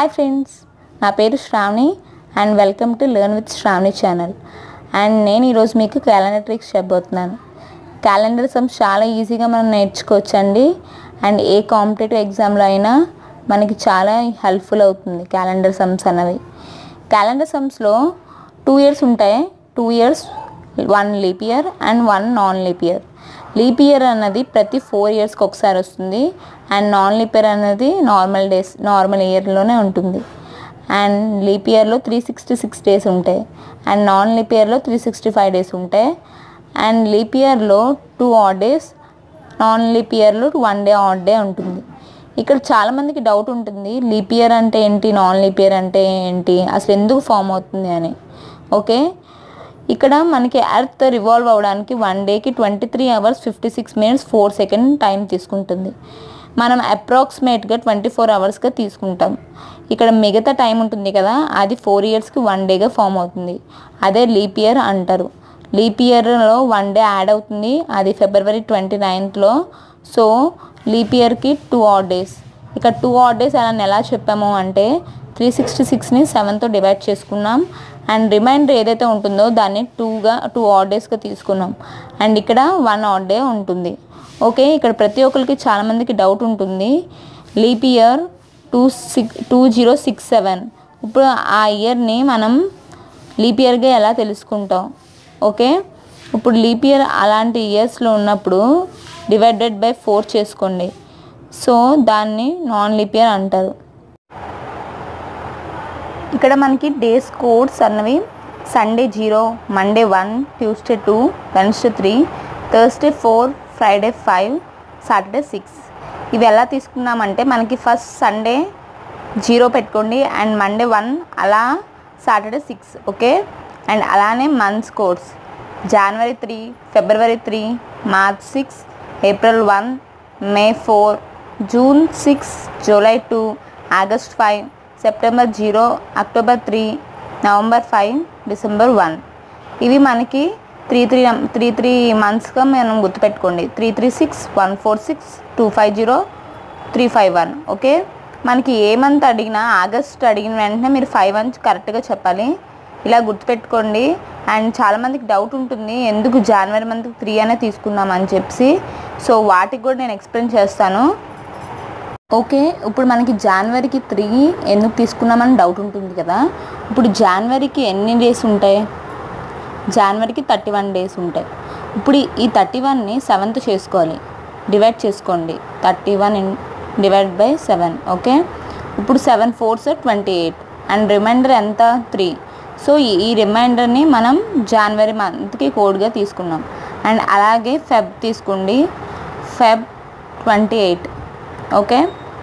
Hi friends, నా పేరు Shravani and welcome to learn with Shravani channel. And నేను ఈరోజు మీకు క్యాలెండర్ ట్రిక్స్ చెప్పబోతున్నాను. క్యాలెండర్ సమ్స్ చాలా ఈజీగా మనం నేర్చుకోవచ్చండి. అండ్ ఏ కాంపిటేటివ్ ఎగ్జామ్లో అయినా మనకి చాలా హెల్ప్ఫుల్ అవుతుంది క్యాలెండర్ సమ్స్ అనేవి. క్యాలెండర్ సమ్స్లో 2 ఇయర్స్ ఉంటాయి. 2 years, 1 leap year and 1 non leap year. Leap year అన్నది ప్రతి 4 ఇయర్స్కి ఒకసారి వస్తుంది. అండ్ నాన్ లీప్ ఇయర్ అనేది నార్మల్ ఇయర్లోనే ఉంటుంది. అండ్ లీప్ ఇయర్లో 366 డేస్ ఉంటాయి. అండ్ నాన్ లీప్ ఇయర్లో 365 డేస్ ఉంటాయి. అండ్ లీప్ ఇయర్లో 2 ఆడ్ డేస్, నాన్ లీప్ ఇయర్లో 1 డే ఆడ్ డే ఉంటుంది. ఇక్కడ చాలామందికి డౌట్ ఉంటుంది, లీప్ ఇయర్ అంటే ఏంటి, నాన్ లీప్ ఇయర్ అంటే ఏంటి, అసలు ఎందుకు ఫామ్ అవుతుంది అని. ఓకే, ఇక్కడ మనకి ఎర్త్ రివాల్వ్ అవ్వడానికి 1 డేకి 23 hours 56 minutes 4 seconds టైం తీసుకుంటుంది. మనం అప్రాక్సిమేట్గా 24 hours తీసుకుంటాం. ఇక్కడ మిగతా టైం ఉంటుంది కదా, అది 4 ఇయర్స్కి 1 డేగా ఫామ్ అవుతుంది. అదే లీప్ ఇయర్ అంటారు. లీప్ ఇయర్లో 1 డే యాడ్ అవుతుంది, అది February 29th. సో లీప్ ఇయర్కి 2 ఆడ్ డేస్. ఇక్కడ 2 ఆడ్ డేస్ అని ఎలా చెప్పాము అంటే 366ని 7తో డివైడ్ చేసుకున్నాం. అండ్ రిమైండర్ ఏదైతే ఉంటుందో దాన్ని 2 ఆడ్ డేస్గా తీసుకున్నాం. అండ్ ఇక్కడ 1 ఆడ్ డే ఉంటుంది. ఓకే, ఇక్కడ ప్రతి ఒక్కరికి చాలామందికి డౌట్ ఉంటుంది, లీప్ ఇయర్ 2067. ఇప్పుడు ఆ ఇయర్ని మనం లీప్ ఇయర్గా ఎలా తెలుసుకుంటాం? ఓకే, ఇప్పుడు లీప్ ఇయర్ అలాంటి ఇయర్స్లో ఉన్నప్పుడు డివైడెడ్ బై 4 చేసుకోండి. సో దాన్ని నాన్ లీప్ ఇయర్ అంటారు. ఇక్కడ మనకి డేస్ కోడ్స్ అన్నవి Sunday 0, Monday 1, Tuesday 2, Wednesday 3, Thursday 4, Friday 5, Saturday 6. ఇవి ఎలా తీసుకున్నామంటే మనకి ఫస్ట్ సండే 0 పెట్టుకోండి, అండ్ మండే 1, అలా సాటర్డే 6. ఓకే, అండ్ అలానే months codes January 3, February 3, March 6, April 1, May 4, June 6, July 2, August 5, September 0, October 3, November 5, December 1. ఇవి మనకి 3 మంత్స్గా మనం గుర్తుపెట్టుకోండి. 336, 146, 250, 351. ఓకే, మనకి ఏ మంత్ అడిగినా, ఆగస్ట్ అడిగిన వెంటనే మీరు 5 అని కరెక్ట్గా చెప్పాలి. ఇలా గుర్తుపెట్టుకోండి. అండ్ చాలామందికి డౌట్ ఉంటుంది, ఎందుకు జనవరి మంత్కి 3 అనే తీసుకున్నామని చెప్పి. సో వాటికి కూడా నేను ఎక్స్ప్లెయిన్ చేస్తాను. ఓకే, ఇప్పుడు మనకి జనవరికి 3 ఎందుకు తీసుకున్నామని డౌట్ ఉంటుంది కదా. ఇప్పుడు జనవరికి ఎన్ని డేస్ ఉంటాయి? జనవరికి 31 డేస్ ఉంటాయి. ఇప్పుడు ఈ 31ని 7తో చేసుకోవాలి, డివైడ్ చేసుకోండి. 31 డివైడ్ బై 7. ఓకే, ఇప్పుడు 7 4s 28 అండ్ రిమైండర్ ఎంత? 3. సో ఈ రిమైండర్ని మనం జనవరి మంత్కి కోడ్గా తీసుకున్నాం. అండ్ అలాగే ఫెబ్ తీసుకోండి, ఫెబ్ 28. ఓకే,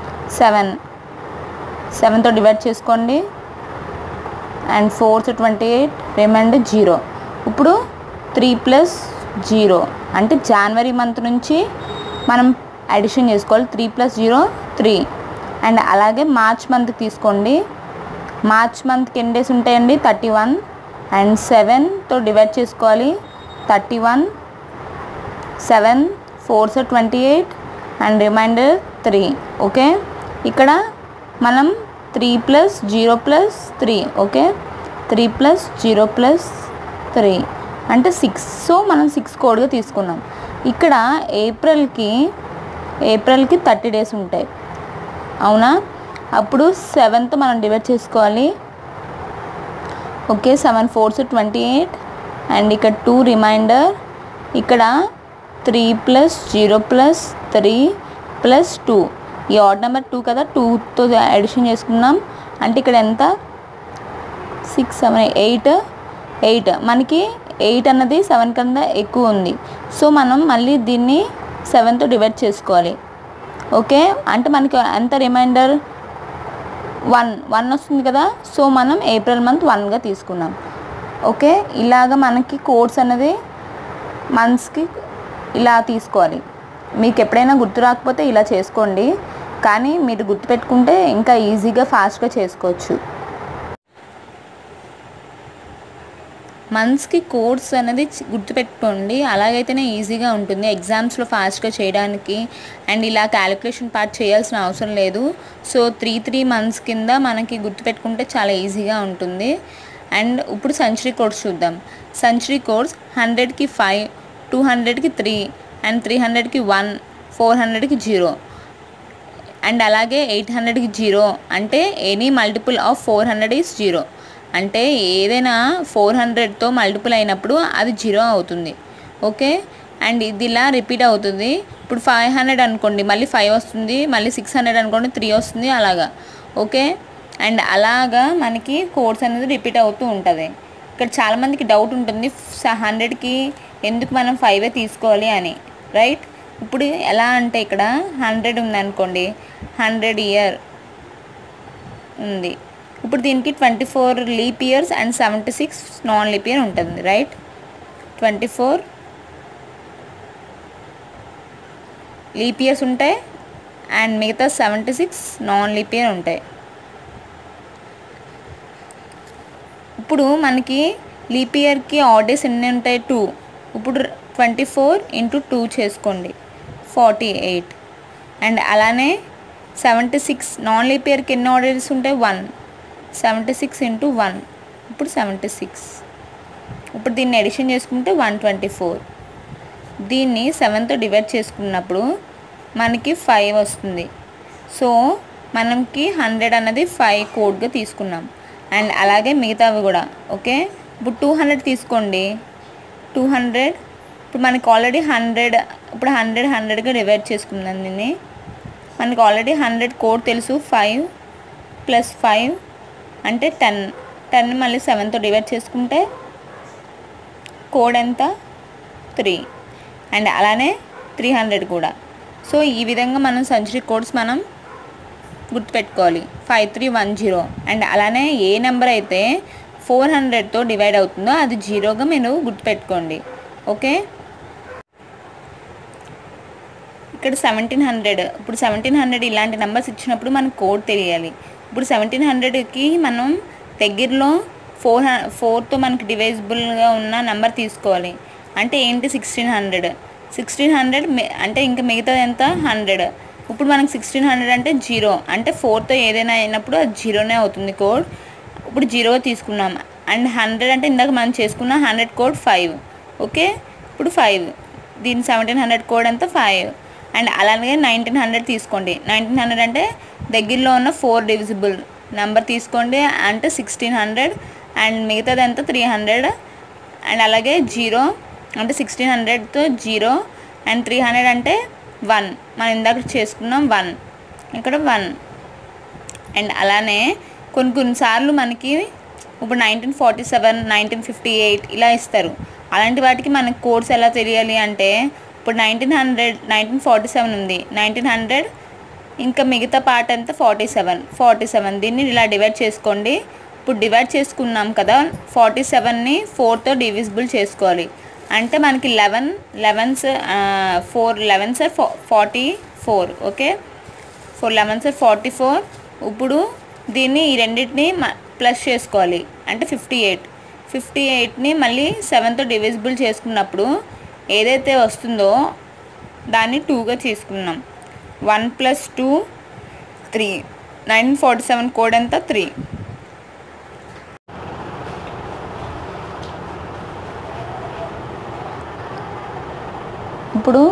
7తో డివైడ్ చేసుకోండి, అండ్ 4s 28, రిమైండర్ 0. ఇప్పుడు 3 + 0 అంటే జనవరి మంత్ నుంచి మనం అడిషన్ చేసుకోవాలి. 3 + 0 3. అండ్ అలాగే మార్చ్ మంత్కి తీసుకోండి. మార్చ్ మంత్కి ఎన్ని డేస్ ఉంటాయండి? 31. అండ్ 7తో డివైడ్ చేసుకోవాలి. 31, 7 4s 28 అండ్ రిమైండర్ 3. ఓకే, ఇక్కడ మనం 3 + 0 + 3. ఓకే, 3 + 0 + 3 అంటే 6. సో మనం 6 కోడ్గా తీసుకున్నాం. ఇక్కడ ఏప్రిల్కి 30 డేస్ ఉంటాయి, అవునా? అప్పుడు 7తో మనం డివైడ్ చేసుకోవాలి. ఓకే, 7 4s 28 అండ్ ఇక్కడ 2 రిమైండర్. ఇక్కడ 3 + 0 + 3 + 2. ఈ ఆడ్ నెంబర్ 2 కదా, 2తో అడిషన్ చేసుకున్నాం. అంటే ఇక్కడ ఎంత? 6 7 8. మనకి 8 అన్నది 7 కన్నా ఎక్కువ ఉంది. సో మనం మళ్ళీ దీన్ని 7తో డివైడ్ చేసుకోవాలి. ఓకే, అంటే మనకి ఎంత రిమైండర్? 1 వస్తుంది కదా. సో మనం ఏప్రిల్ మంత్ 1గా తీసుకున్నాం. ఓకే, ఇలాగ మనకి కోడ్స్ అనేది మంత్స్కి ఇలా తీసుకోవాలి. మీకు ఎప్పుడైనా గుర్తు రాకపోతే ఇలా చేసుకోండి, కానీ మీరు గుర్తుపెట్టుకుంటే ఇంకా ఈజీగా ఫాస్ట్గా చేసుకోవచ్చు. మంత్స్కి కోడ్స్ అనేది గుర్తుపెట్టుకోండి, అలాగైతేనే ఈజీగా ఉంటుంది ఎగ్జామ్స్లో ఫాస్ట్గా చేయడానికి. అండ్ ఇలా క్యాలిక్యులేషన్ పార్ట్ చేయాల్సిన అవసరం లేదు. సో 3 మంత్స్ కింద మనకి గుర్తుపెట్టుకుంటే చాలా ఈజీగా ఉంటుంది. అండ్ ఇప్పుడు సెంచరీ కోడ్స్ చూద్దాం. సెంచరీ కోడ్స్ 100కి 5, 200కి 3, అండ్ 300కి 1, 400కి 0, అండ్ అలాగే 800కి 0. అంటే ఎనీ మల్టిపుల్ ఆఫ్ 400 ఈజ్ 0. అంటే ఏదైనా 400తో మల్టిపుల్ అయినప్పుడు అది 0 అవుతుంది. ఓకే, అండ్ ఇది ఇలా రిపీట్ అవుతుంది. ఇప్పుడు 500 అనుకోండి, మళ్ళీ 5 వస్తుంది, మళ్ళీ 600 అనుకోండి 3 వస్తుంది, అలాగా. ఓకే, అండ్ అలాగా మనకి కోడ్స్ అనేది రిపీట్ అవుతూ ఉంటుంది. ఇక్కడ చాలామందికి డౌట్ ఉంటుంది 100కి ఎందుకు మనం 5 తీసుకోవాలి అని, రైట్? ఇప్పుడు ఎలా అంటే ఇక్కడ 100 ఉందనుకోండి, 100 ఇయర్ ఉంది. ఇప్పుడు దీనికి 24 leap years and 76 non leap year ఉంటుంది, రైట్? 24 లీప్ ఇయర్స్ ఉంటాయి అండ్ మిగతా 76 నాన్ లీప్ ఇయర్ ఉంటాయి. ఇప్పుడు మనకి లీప్ ఇయర్కి ఆడ్ డేస్ ఎన్ని ఉంటాయి? 2. ఇప్పుడు 24 × 2 చేసుకోండి, 48. అండ్ అలానే 76 నాన్ లీప్ ఇయర్కి ఎన్ని ఆడ్ డేస్ ఉంటాయి? 1. 76 × 1, ఇప్పుడు 76. ఇప్పుడు దీన్ని ఎడిషన్ చేసుకుంటే 124. దీన్ని 7తో డివైడ్ చేసుకున్నప్పుడు మనకి 5 వస్తుంది. సో మనకి 100 అన్నది 5 కోడ్గా తీసుకున్నాం. అండ్ అలాగే మిగతావి కూడా. ఓకే, ఇప్పుడు 200 తీసుకోండి. 200 ఇప్పుడు మనకి ఆల్రెడీ 100, ఇప్పుడు 100గా డివైడ్ చేసుకున్నాం దీన్ని. మనకి ఆల్రెడీ 100 కోడ్ తెలుసు. 5 + 5 అంటే 10. 10 మళ్ళీ 7తో డివైడ్ చేసుకుంటే కోడ్ ఎంత? 3. అండ్ అలానే 300 కూడా. సో ఈ విధంగా మనం సెంచరీ కోడ్స్ మనం గుర్తుపెట్టుకోవాలి. 5310. అండ్ అలానే ఏ నెంబర్ అయితే 400తో డివైడ్ అవుతుందో అది 0గా మీరు గుర్తుపెట్టుకోండి. ఓకే, ఇక్కడ 1700. ఇప్పుడు 1700 ఇలాంటి నెంబర్స్ ఇచ్చినప్పుడు మనకు కోడ్ తెలియాలి. ఇప్పుడు 1700కి మనం దగ్గరలో 4తో మనకి డివైజబుల్గా ఉన్న నెంబర్ తీసుకోవాలి. అంటే ఏంటి? 1600. 1600 అంటే ఇంకా మిగతాది ఎంత? 100. ఇప్పుడు మనకి 1600 అంటే 0. అంటే 4తో ఏదైనా అయినప్పుడు అది 0నే అవుతుంది కోడ్. ఇప్పుడు 0 తీసుకున్నాం. అండ్ 100 అంటే ఇందాక మనం చేసుకున్న 100 కోడ్ 5. ఓకే, ఇప్పుడు 5. దీని 1700 కోడ్ అంతా 5. అండ్ అలాగే 1900 తీసుకోండి. 1900 అంటే దగ్గరలో ఉన్న 4 డివిజిబుల్ నెంబర్ తీసుకోండి. అంటే 1600. అండ్ మిగతాది ఎంత? 300. అండ్ అలాగే 0 అంటే 1600తో 0. అండ్ 300 అంటే 1. మనం ఇందాక చేసుకున్నాం 1, ఇక్కడ 1. అండ్ అలానే కొన్నిసార్లు మనకి ఇప్పుడు 1947, 1958 ఇలా ఇస్తారు. అలాంటి వాటికి మనకి కోడ్స్ ఎలా తెలియాలి అంటే, ఇప్పుడు 1947 ఉంది, 1900 ఇంకా మిగతా పార్ట్ అంతా 47. దీన్ని ఇలా డివైడ్ చేసుకోండి. ఇప్పుడు డివైడ్ చేసుకున్నాం కదా, 47ని 4తో డివిజిబుల్ చేసుకోవాలి. అంటే మనకి 4 11s 44. Okay, 4 11s 44. ఇప్పుడు దీన్ని ఈ రెండింటిని ప్లస్ చేసుకోవాలి. అంటే 58ని మళ్ళీ 7తో డివిజిబుల్ చేసుకున్నప్పుడు ఏదైతే వస్తుందో దాన్ని 2గా తీసుకున్నాం. 1 + 2 3. 1947 కోడ్ ఎంత? 3. ఇప్పుడు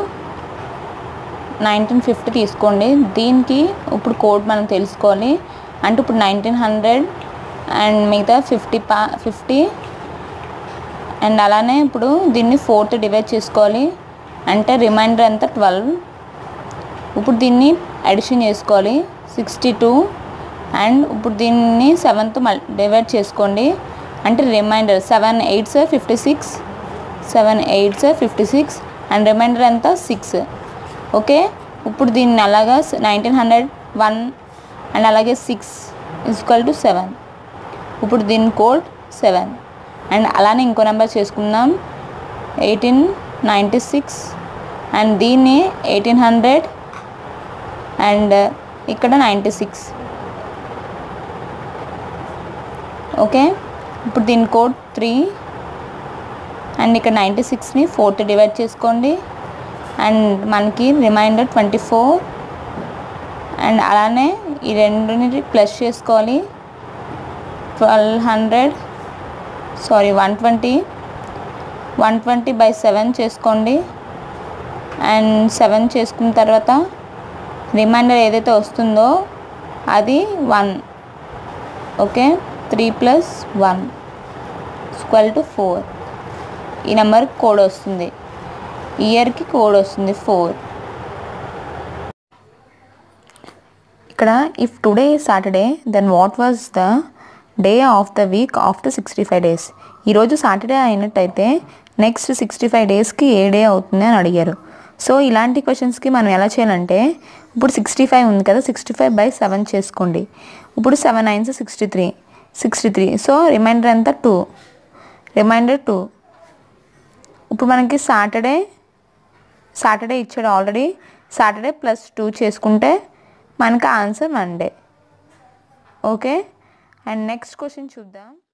1950 తీసుకోండి. దీనికి ఇప్పుడు కోడ్ మనం తెలుసుకోవాలి. అంటే ఇప్పుడు 1900 అండ్ మిగతా 50. అండ్ అలానే ఇప్పుడు దీన్ని 4తో డివైడ్ చేసుకోవాలి. అంటే రిమైండర్ ఎంత? 12. ఇప్పుడు దీన్ని అడిషన్ చేసుకోవాలి, 62. అండ్ ఇప్పుడు దీన్ని 7తో డివైడ్ చేసుకోండి. అంటే reminder 7 8s 56. 7 8s 56. And remainder ఎంత? 6. ఓకే, ఇప్పుడు దీన్ని అలాగా 1900 1 అండ్ అలాగే 6 = 7. ఇప్పుడు దీని కోడ్ 7. అండ్ అలానే ఇంకో నెంబర్ చేసుకుందాం, 1896. అండ్ దీన్ని 1800 అండ్ ఇక్కడ 96. ఓకే, ఇప్పుడు దీని కోడ్ 3. అండ్ ఇక్కడ 96ని 4తో డివైడ్ చేసుకోండి అండ్ మనకి రిమైండర్ 24 అండ్ అలానే ఈ రెండుని ప్లస్ చేసుకోవాలి 120 బై 7 చేసుకోండి అండ్ 7 చేసుకున్న తర్వాత రిమైండర్ ఏదైతే వస్తుందో అది 1 ఓకే 3 + 1 = 4 ఈ నెంబర్కి కోడ్ వస్తుంది ఇయర్కి కోడ్ వస్తుంది 4 ఇక్కడ if today is Saturday then what was the day of the week after 65 days ఈరోజు సాటర్డే అయినట్టయితే నెక్స్ట్ 65 daysకి ఏ డే అవుతుంది అని అడిగారు. సో ఇలాంటి క్వశ్చన్స్కి మనం ఎలా చేయాలంటే ఇప్పుడు 65 ఉంది కదా 65 బై 7 చేసుకోండి. ఇప్పుడు 7 9 63 సో రిమైండర్ ఎంత 2 ఇప్పుడు మనకి సాటర్డే ఇచ్చాడు ఆల్రెడీ సాటర్డే +2 చేసుకుంటే మనకి answer Monday. Okay and next question చూద్దాం.